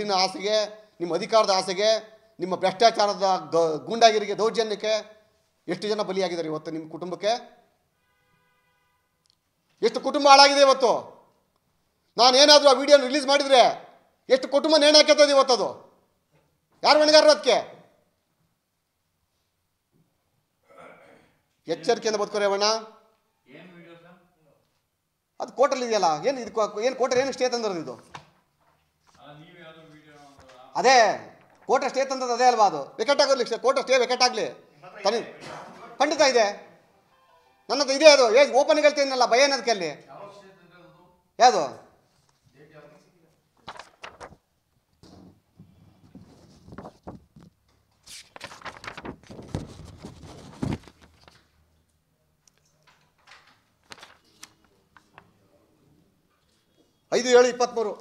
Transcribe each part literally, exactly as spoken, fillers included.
ದುಡ್ಡಿನ ಆಸೆಗೆ, ನಿಮ್ಮ ಅಧಿಕಾರದ ಆಸೆಗೆ, ನಿಮ್ಮ ಭ್ರಷ್ಟಾಚಾರದ ಗೂಂಡಾಗಿರಿಗೆ, ದೌರ್ಜನ್ಯಕ್ಕೆ ಎಷ್ಟು ಜನ ಬಲಿಯಾಗಿದ್ದಾರೆ ಇವತ್ತು ನಿಮ್ಮ ಕುಟುಂಬಕ್ಕೆ? ಎಷ್ಟು ಕುಟುಂಬ ಹಾಳಾಗಿದೆ ಇವತ್ತು? ನಾನು ಏನಾದರೂ ಆ ವಿಡಿಯೋನ ರಿಲೀಸ್ ಮಾಡಿದರೆ ಎಷ್ಟು ಕುಟುಂಬ ನೇಣು ಹಾಕತ್ತದೆ ಇವತ್ತದು? ಯಾರು ಹೊಣೆಗಾರರು ಅದಕ್ಕೆ? ಎಚ್ಚರಿಕೆಯಿಂದ ಬದುಕೋರೆ ಅಣ್ಣ. ಅದು ಕೋರ್ಟಲ್ಲಿ ಇದೆಯಲ್ಲ, ಏನು ಇದು ಏನು ಕೋರ್ಟಲ್ಲಿ ಏನು ಸ್ಟೇ ತಂದ್ರದ್ದು ಇದು? ಅದೇ ಕೋರ್ಟ್ ಸ್ಟೇ ತಂದದ್ದು ಅದೇ ಅಲ್ವಾ? ಅದು ವೆಕೆಟ್ ಆಗೋರ್ಲಿ, ಕೋರ್ಟ್ ಸ್ಟೇ ವೆಕೆಟ್ ಆಗಲಿ. ತನಿ ಖಂಡಿತ ಇದೆ, ನನ್ನದು ಇದೆ. ಅದು ಏ ಓಪನ್ ಹೇಳ್ತೀನಲ್ಲ, ಭಯ ಅನ್ನೋದಕ್ಕೆ ಅಲ್ಲಿ ಯಾವುದು? ಐದು ಏಳು ಇಪ್ಪತ್ತ್ಮೂರು.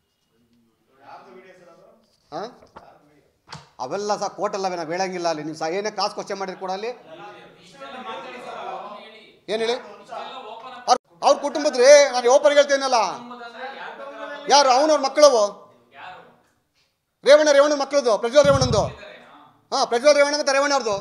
ಹಾಂ, ಅವೆಲ್ಲ ಸಹ ಕೋರ್ಟಲ್ಲವೇ, ನಾವು ಹೇಳಂಗಿಲ್ಲ ಅಲ್ಲಿ. ನೀವು ಸಹ ಏನೇ ಕಾಸು ಕ್ವಶನ್ ಮಾಡಿರಿ ಕೂಡ ಅಲ್ಲಿ ಏನು ಹೇಳಿ ಅವ್ರ ಅವ್ರ ಕುಟುಂಬದ್ರಿ. ನಾನು ಓಪನ್ ಹೇಳ್ತೇನಲ್ಲ, ಯಾರು ಅವನವ್ರ ಮಕ್ಕಳವು? ರೇವಣ್ಣ ರೇವಣ್ಣ ಮಕ್ಕಳದು, ಪ್ರಜ್ವಲ್ ರೇವಣ್ಣಂದು. ಹಾಂ, ಪ್ರಜ್ವಲ್ ರೇವಣ್ಣ ಮತ್ತು ರೇವಣ್ಣ ಅವ್ರದ್ದು.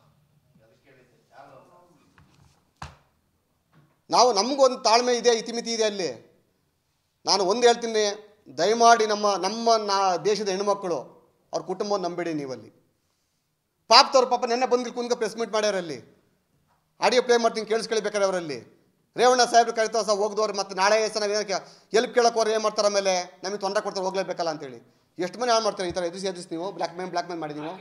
ನಾವು ನಮಗೊಂದು ತಾಳ್ಮೆ ಇದೆ, ಇತಿಮಿತಿ ಇದೆ ಅಲ್ಲಿ. ನಾನು ಒಂದು ಹೇಳ್ತೀನಿ, ದಯಮಾಡಿ ನಮ್ಮ ನಮ್ಮ ನಾ ದೇಶದ ಹೆಣ್ಣುಮಕ್ಕಳು ಅವ್ರ ಕುಟುಂಬವನ್ನು ನಂಬೇಡಿ ನೀವಲ್ಲಿ. ಪಾಪದವ್ರ ಪಾಪ ನೆನ್ನೆ ಬಂದು ಕುಂದ ಪ್ರೆಸ್ ಮೀಟ್ ಮಾಡ್ಯಾರಲ್ಲಿ, ಆಡಿಯೋ ಪ್ಲೇ ಮಾಡ್ತೀನಿ, ಕೇಳಿಸ್ಕೊಳ್ಬೇಕಾರೆ ಅವರಲ್ಲಿ. ರೇವಣ್ಣ ಸಾಹೇಬ್ರು ಕರಿತಾವ ಸಹ ಹೋಗ್ದವ್ರು, ಮತ್ತು ನಾಳೆ ಸಹ ನಾವು ಏನಕ್ಕೆ ಎಲ್ಪ್ ಕೇಳೋಕೋರು ಏನು ಮಾಡ್ತಾರೆ, ಆಮೇಲೆ ನಮಗೆ ತೊಂದರೆ ಕೊಡ್ತಾರೆ, ಹೋಗ್ಲೇಬೇಕಲ್ಲ ಅಂತೇಳಿ. ಎಷ್ಟು ಮನೆ ಹಾಳು ಮಾಡ್ತಾರೆ ಈ ಥರ ಎದುರಿಸಿ ಎದುರಿಸಿ ನೀವು ಬ್ಲ್ಯಾಕ್ ಮೇಲ್ ಬ್ಲ್ಯಾಕ್ ಮೇಲ್ ಮಾಡಿ ನೀವು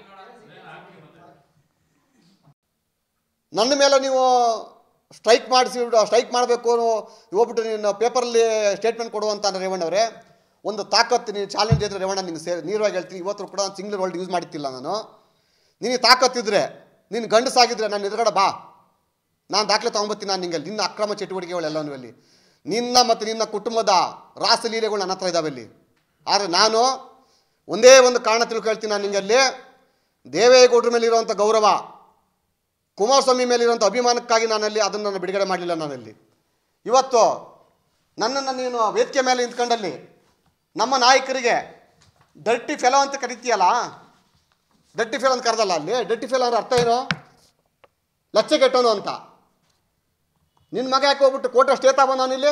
ನನ್ನ ಮೇಲೆ ನೀವು ಸ್ಟ್ರೈಕ್ ಮಾಡಿಸಿ ಸ್ಟ್ರೈಕ್ ಮಾಡಬೇಕು ಹೋಗ್ಬಿಟ್ಟು ನೀನು ಪೇಪರಲ್ಲಿ ಸ್ಟೇಟ್ಮೆಂಟ್ ಕೊಡುವಂತ ರೇವಣ್ಣವರೇ, ಒಂದು ತಾಕತ್ತು ನೀವು ಚಾಲೆಂಜ್ ಇದ್ದರೆ ರೇವಣ್ಣ ನಿನ್ನ ಸೇರಿ ನೀರವಾಗಿ ಹೇಳ್ತೀನಿ. ಇವತ್ತು ಕೂಡ ನಾನು ಸಿಂಗ್ಲರ್ ವರ್ಲ್ಡ್ ಯೂಸ್ ಮಾಡ್ತಿಲ್ಲ. ನಾನು ನಿನಗೆ ತಾಕತ್ತಿದ್ರೆ, ನೀನು ಗಂಡಸಾಗಿದ್ದರೆ ನನ್ನ ಎದುರುಗಡೆ ಬಾ, ನಾನು ದಾಖಲೆ ತೊಗೊಂಬತ್ತೀನಿ. ನಾನು ನಿಂಗೆ ನಿನ್ನ ಅಕ್ರಮ ಚಟುವಟಿಕೆಗಳೆಲ್ಲವೂ ಅಲ್ಲಿ, ನಿನ್ನ ಮತ್ತು ನಿನ್ನ ಕುಟುಂಬದ ರಾಸಲೀಲೆಗಳು ನನ್ನ ಹತ್ರ ಇದ್ದಾವೆ ಅಲ್ಲಿ. ಆದರೆ ನಾನು ಒಂದೇ ಒಂದು ಕಾರಣ ತಿಳ್ಕೊಳ್ತೀನಿ, ನಾನು ನಿಂಗೆ ಅಲ್ಲಿ ದೇವೇಗೌಡರ ಮೇಲೆ ಇರುವಂಥ ಗೌರವ, ಕುಮಾರಸ್ವಾಮಿ ಮೇಲಿರುವಂಥ ಅಭಿಮಾನಕ್ಕಾಗಿ ನಾನಲ್ಲಿ ಅದನ್ನು ನಾನು ಬಿಡುಗಡೆ ಮಾಡಲಿಲ್ಲ. ನಾನಲ್ಲಿ ಇವತ್ತು ನನ್ನನ್ನು ನೀನು ವೇದಿಕೆ ಮೇಲೆ ನಿಂತ್ಕೊಂಡಲ್ಲಿ ನಮ್ಮ ನಾಯಕರಿಗೆ ಡರ್ಟಿ ಫೆಲೋ ಅಂತ ಕರಿತೀಯಲ್ಲ, ಡರ್ಟಿ ಫೆಲೋ ಅಂತ ಕರೆದಲ್ಲ ಅಲ್ಲಿ. ಡರ್ಟಿ ಫೆಲೋ ಅಂದ್ರೆ ಅರ್ಥ ಏನು? ಲಚ್ಚೆಗೆಟ್ಟೋನು ಅಂತ. ನಿನ್ನ ಮಗ ಯಾಕೆ ಹೋಗ್ಬಿಟ್ಟು ಕೋರ್ಟ್ ಸ್ಟೇ ತಗೊಂಡು ಇಲ್ಲಿ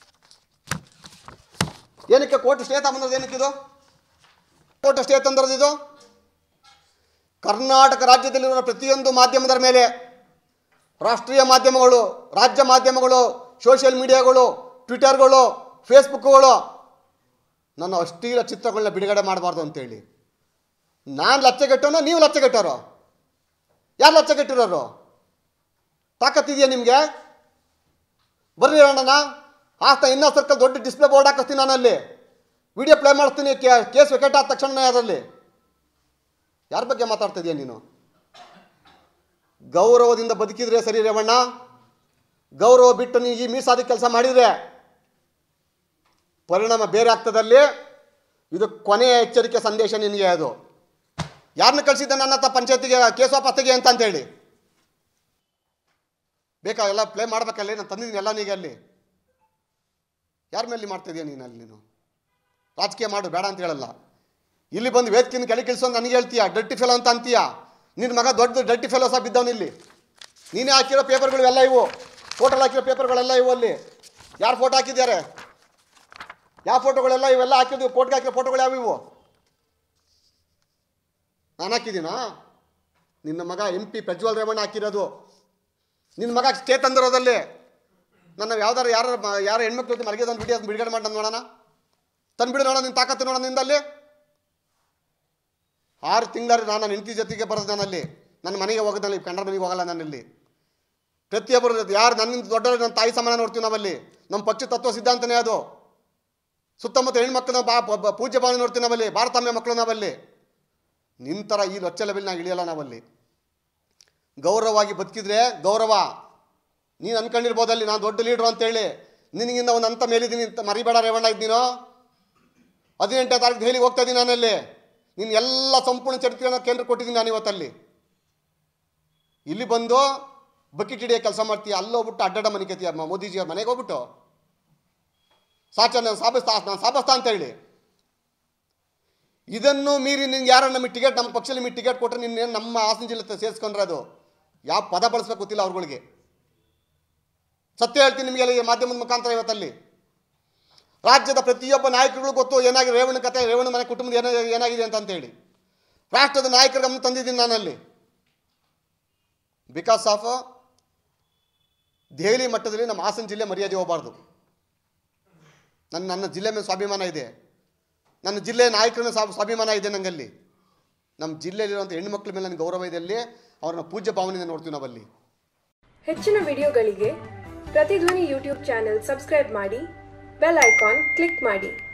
ಏನಕ್ಕೆ ಕೋರ್ಟ್ ಸ್ಟೇ ತಗೊಂಡ್ರದ್ದು? ಏನಕ್ಕಿದು ಕೋರ್ಟ್ ಸ್ಟೇ ತಂದ್ರದ್ದು? ಇದು ಕರ್ನಾಟಕ ರಾಜ್ಯದಲ್ಲಿರುವ ಪ್ರತಿಯೊಂದು ಮಾಧ್ಯಮದ ಮೇಲೆ, ರಾಷ್ಟ್ರೀಯ ಮಾಧ್ಯಮಗಳು, ರಾಜ್ಯ ಮಾಧ್ಯಮಗಳು, ಸೋಷಿಯಲ್ ಮೀಡಿಯಾಗಳು, ಟ್ವಿಟರ್ಗಳು, ಫೇಸ್ಬುಕ್ಗಳು ನನ್ನ ಅಶ್ಲೀಲ ಚಿತ್ರಗಳನ್ನ ಬಿಡುಗಡೆ ಮಾಡಬಾರ್ದು ಅಂತೇಳಿ. ನಾನು ಲಚ್ಚೆಗೆಟ್ಟೋನೋ ನೀವು ಲಚ್ಚೆಗೆಟ್ಟೋರು? ಯಾರು ಲಚ್ಚೆಗೆಟ್ಟಿರೋರು? ತಾಕತ್ತಿದೆಯಾ ನಿಮಗೆ? ಬರ್ರಿ ಅಣ್ಣನ ಆಸ್ತ ಇನ್ನೂ ಸರ್ಕಲ್ ದೊಡ್ಡ ಡಿಸ್ಪ್ಲೇ ಬೋರ್ಡ್ ಹಾಕಿಸ್ತೀನಿ, ನಾನಲ್ಲಿ ವಿಡಿಯೋ ಪ್ಲೇ ಮಾಡಿಸ್ತೀನಿ. ಕೇಸ್ ವಿಕೆಟ್ ಆದ ತಕ್ಷಣ ಅದರಲ್ಲಿ ಯಾರ ಬಗ್ಗೆ ಮಾತಾಡ್ತಾ ಇದೀಯ ನೀನು? ಗೌರವದಿಂದ ಬದುಕಿದ್ರೆ ಸರಿ ರೇವಣ್ಣ. ಗೌರವ ಬಿಟ್ಟು ನೀ ಈ ಮೀಸಾದಿ ಕೆಲಸ ಮಾಡಿದರೆ ಪರಿಣಾಮ ಬೇರೆ ಆಗ್ತದಲ್ಲಿ. ಇದು ಕೊನೆಯ ಎಚ್ಚರಿಕೆ ಸಂದೇಶ ನಿನಗೆ. ಅದು ಯಾರನ್ನ ಕಳಿಸಿದ್ದ ನನ್ನ ಹತ್ರ ಪಂಚಾಯತಿಗೆ ಕೇಸ್ ವಾಪಸ್ ತೆಗಿ ಅಂತ ಅಂತೇಳಿ ಬೇಕಾ? ಎಲ್ಲ ಪ್ಲೇ ಮಾಡ್ಬೇಕಲ್ಲಿ, ನಾನು ತಂದಿದ್ದೀನಿ ಎಲ್ಲ ನೀಗೆ ಅಲ್ಲಿ. ಯಾರ ಮೇಲೆ ಮಾಡ್ತಾಯಿದೀಯ ನೀನು ಅಲ್ಲಿ? ನೀನು ರಾಜಕೀಯ ಮಾಡು, ಬೇಡ ಅಂತ ಹೇಳಲ್ಲ. ಇಲ್ಲಿ ಬಂದು ವೇದಿಕೆಯನ್ನು ಕೆಳಗೆ ಇಳಿಸೋದು ನನಗೆ ಹೇಳ್ತೀಯ, ಡರ್ಟಿ ಫೆಲೋ ಅಂತ ಅಂತೀಯ. ನಿನ್ನ ಮಗ ದೊಡ್ಡ ಡರ್ಟಿ ಫೆಲೋ ಸಹ ಬಿದ್ದವನು ಇಲ್ಲಿ. ನೀನೇ ಹಾಕಿರೋ ಪೇಪರ್ಗಳು ಎಲ್ಲ ಇವು, ಫೋಟೋಲ್ಲಿ ಹಾಕಿರೋ ಪೇಪರ್ಗಳೆಲ್ಲ ಇವು. ಅಲ್ಲಿ ಯಾರು ಫೋಟೋ ಹಾಕಿದ್ದಾರೆ? ಯಾವ ಫೋಟೋಗಳೆಲ್ಲ ಇವೆಲ್ಲ ಹಾಕಿದ್ವಿ. ಫೋಟೋಗೆ ಹಾಕಿರೋ ಫೋಟೋಗಳು ಯಾವ ಇವು? ನಾನು ಹಾಕಿದ್ದೀನಾ? ನಿನ್ನ ಮಗ ಎಂ ಪಿ ಪ್ರಜ್ವಲ್ ರೇವಣ್ಣ ಹಾಕಿರೋದು. ನಿನ್ನ ಮಗ ಸ್ಟೇ ತಂದಿರೋದಲ್ಲಿ. ನನ್ನ ಯಾವ್ದಾರು ಯಾರು ಯಾರು ಹೆಣ್ಮಕ್ಳು ಜೊತೆ ಮಲಗಿದೊಂದು ವಿಡಿಯೋ ಬಿಡುಗಡೆ ಮಾಡಿ ನೋಡೋಣ, ತಂದುಬಿಡು ನೋಡೋಣ, ನಿನ್ನ ತಾಕತ್ತು ನೋಡೋಣ ನಿಂದಲ್ಲಿ. ಆರು ತಿಂಗಳ ನಾನು ಹೆಂಡತಿ ಜೊತೆಗೆ ಬರೋದು ನಾನಲ್ಲಿ. ನನ್ನ ಮನೆಗೆ ಹೋಗೋದಲ್ಲಿ, ಕಂಡ್ರ ಮನೆಗೆ ಹೋಗಲ್ಲ ನಾನಲ್ಲಿ. ಪ್ರತಿಯೊಬ್ಬರು ಯಾರು ನನ್ನಿಂದ ದೊಡ್ಡವರು ನನ್ನ ತಾಯಿ ಸಮಾನ ನೋಡ್ತೀವಿ ನಾವಲ್ಲಿ. ನಮ್ಮ ಪಕ್ಷ ತತ್ವ ಸಿದ್ಧಾಂತನೇ ಅದು. ಸುತ್ತಮುತ್ತ ಹೆಣ್ಮಕ್ಳನ್ನ ಬಾ ಪೂಜ್ಯ ಭಾವನೆ ನೋಡ್ತೀವಿ ನಾವಲ್ಲಿ, ಭಾರತಾಂಬೆ ಮಕ್ಕಳು ನಾವಲ್ಲಿ. ನಿನ್ನ ಥರ ಈ ಲೊಚ್ಚ ಲೆವೆಲ್ ನಾವು ಇಳಿಯಲ್ಲ ನಾವಲ್ಲಿ. ಗೌರವವಾಗಿ ಬದುಕಿದ್ರೆ ಗೌರವ. ನೀನು ಅನ್ಕೊಂಡಿರ್ಬೋದಲ್ಲಿ ನಾನು ದೊಡ್ಡ ಲೀಡ್ರು ಅಂತೇಳಿ. ನಿನಗಿಂತ ಒಂದು ಹಂತ ಮೇಲಿದ್ದೀನಿ ಅಂತ ಮರಿಬೇಡ ರೇವಣ್ಣ. ಇದ್ದೀನೋ ಹದಿನೆಂಟನೇ ತಾರೀಕು ದೆಹಲಿಗೆ ಹೋಗ್ತಾ ಇದ್ದೀನಿ ನಾನಲ್ಲಿ. ನೀನು ಎಲ್ಲ ಸಂಪೂರ್ಣ ಚರಿತ್ರೆಯನ್ನು ಕೇಂದ್ರ ಕೊಟ್ಟಿದ್ದೀನಿ ನಾನು ಇವತ್ತಲ್ಲಿ. ಇಲ್ಲಿ ಬಂದು ಬಕೆಟ್ ಹಿಡಿಯೋ ಕೆಲಸ ಮಾಡ್ತೀಯ, ಅಲ್ಲೋಗ್ಬಿಟ್ಟು ಅಡ್ಡಾಡ ಮನೆ ಕತ್ತೀಯ ಮೋದಿಜಿಯವ್ರ ಮನೆಗೆ ಹೋಗ್ಬಿಟ್ಟು ಸಾಚ ನಾನು ಸಾಬಿಸ್ತಾ ನಾನು ಸಾಬಿಸ್ತಾ ಅಂತ ಹೇಳಿ. ಇದನ್ನು ಮೀರಿ ನಿನ್ಗೆ ಯಾರು ನಮಗೆ ಟಿಕೆಟ್ ನಮ್ಮ ಪಕ್ಷದಲ್ಲಿ ನಿಮಗೆ ಟಿಕೆಟ್ ಕೊಟ್ಟರೆ ನಿನ್ನೇನು ನಮ್ಮ ಹಾಸನ ಜಿಲ್ಲೆ ಸೇರಿಸ್ಕೊಂಡ್ರೆ ಅದು ಯಾವ ಪದ ಬಳಸ್ಬೇಕು ಗೊತ್ತಿಲ್ಲ ಅವ್ರುಗಳಿಗೆ. ಸತ್ಯ ಹೇಳ್ತೀನಿ ನಿಮಗೆ ಅಲ್ಲಿ ಮಾಧ್ಯಮದ ಮುಖಾಂತರ. ಇವತ್ತಲ್ಲಿ ರಾಜ್ಯದ ಪ್ರತಿಯೊಬ್ಬ ನಾಯಕರುಗಳು ಗೊತ್ತು ಏನಾಗಿದೆ ರೇವಣ್ಣ ಕತೆ, ರೇವಣ್ಣ ಮನೆ ಕುಟುಂಬದ ಏನ ಏನಾಗಿದೆ ಅಂತ ಅಂತೇಳಿ ರಾಷ್ಟ್ರದ ನಾಯಕರ ಗಮನ ತಂದಿದ್ದೀನಿ ನಾನಲ್ಲಿ. ಬಿಕಾಸ್ ಆಫ್ ದೆಹಲಿ ಮಟ್ಟದಲ್ಲಿ ನಮ್ಮ ಹಾಸನ ಜಿಲ್ಲೆ ಮರ್ಯಾದೆ ಹೋಗಬಾರ್ದು. ನನ್ನ ನನ್ನ ಜಿಲ್ಲೆ ಮೇಲೆ ಸ್ವಾಭಿಮಾನ ಇದೆ, ನನ್ನ ಜಿಲ್ಲೆಯ ನಾಯಕರ ಸ್ವಾಭಿಮಾನ ಇದೆ ನನಗಲ್ಲಿ. ನಮ್ಮ ಜಿಲ್ಲೆಯಲ್ಲಿರುವಂಥ ಹೆಣ್ಣುಮಕ್ಳ ಮೇಲೆ ನನಗೆ ಗೌರವ ಇದೆ. ಅಲ್ಲಿ ಅವ್ರನ್ನ ಪೂಜ್ಯ ಭಾವನೆಯಿಂದ ನೋಡ್ತೀವಿ ನಾವಲ್ಲಿ. ಹೆಚ್ಚಿನ ವಿಡಿಯೋಗಳಿಗೆ ಪ್ರತಿಧ್ವನಿ ಯೂಟ್ಯೂಬ್ ಚಾನೆಲ್ ಸಬ್ಸ್ಕ್ರೈಬ್ ಮಾಡಿ, ಬೆಲ್ ಐಕಾನ್ ಕ್ಲಿಕ್ ಮಾಡಿ.